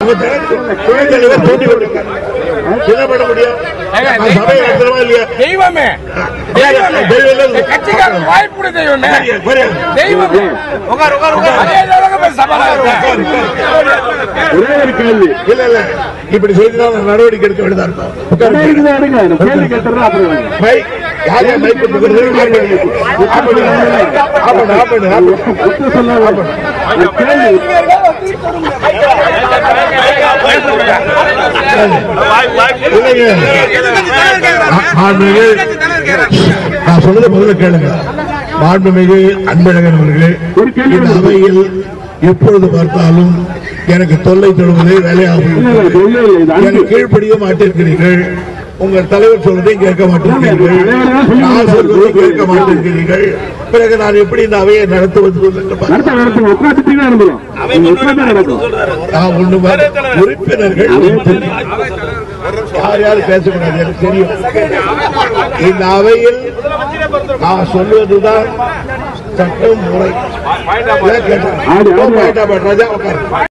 என்ன பண்ண முடியும்? சபை நடத்துறமா இல்லையா? தெய்வமே கட்சிக்காரன் வாய்ப்பு தெய்வமே தெய்வமே இல்ல இல்ல இப்படி செய்தால் நடவடிக்கை எடுக்க வேண்டியதா இருக்கும். நான் சொல்றது முதல்ல கேளுங்க. மாண்புமிகு அன்பழகன் அவர்களே, இந்த அவையில் எப்பொழுது பார்த்தாலும் எனக்கு தொல்லை தருவதே வேலையாகும். எனக்கு கீழ்ப்படிய மாட்டிருக்கிறீர்கள். உங்கள் தலைவர் சொல்வதையும் கேட்க மாட்டிருக்கிறீர்கள். நான் சொல்வதையும் கேட்க மாட்டிருக்கிறீர்கள். பிறகு நான் எப்படி இந்த அவையை நடத்துவது? உறுப்பினர்கள் யார் யாரும் பேசக்கூடாது, எனக்கு தெரியும். இந்த அவையில் நான் சொல்வதுதான் சட்டம் முறை.